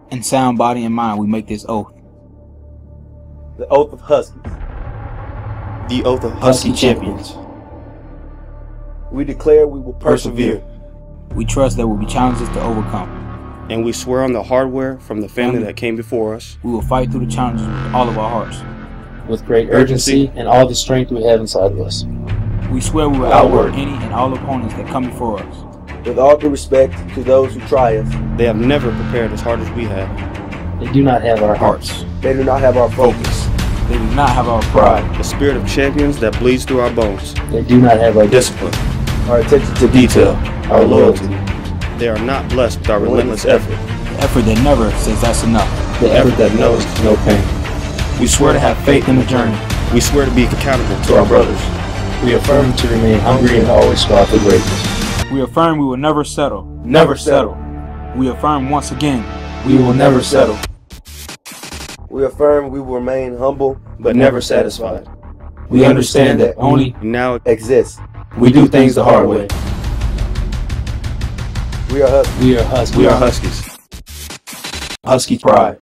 In sound body and mind, we make this oath. The oath of Huskies. The oath of Husky champions. We declare we will persevere. We trust there will be challenges to overcome. And we swear on the hardware from the family that came before us. We will fight through the challenges with all of our hearts. With great urgency and all the strength we have inside of us. We swear we will outwork any and all opponents that come before us. With all due respect to those who try us. They have never prepared as hard as we have. They do not have our hearts. They do not have our focus. They do not have our pride. The spirit of champions that bleeds through our bones. They do not have our discipline. Our attention to detail. Our loyalty. They are not blessed with our relentless effort. The effort that never says that's enough. The effort that knows no pain. We swear to have faith in the journey. We swear to be accountable to our brothers. We affirm to remain hungry and always strive for greatness. We affirm we will never settle. Never settle. We affirm once again, we will never settle. We affirm we will remain humble, but never satisfied. We understand that only now exists. We do things the hard way. We are Huskies. We are Huskies. We are Huskies. Husky pride.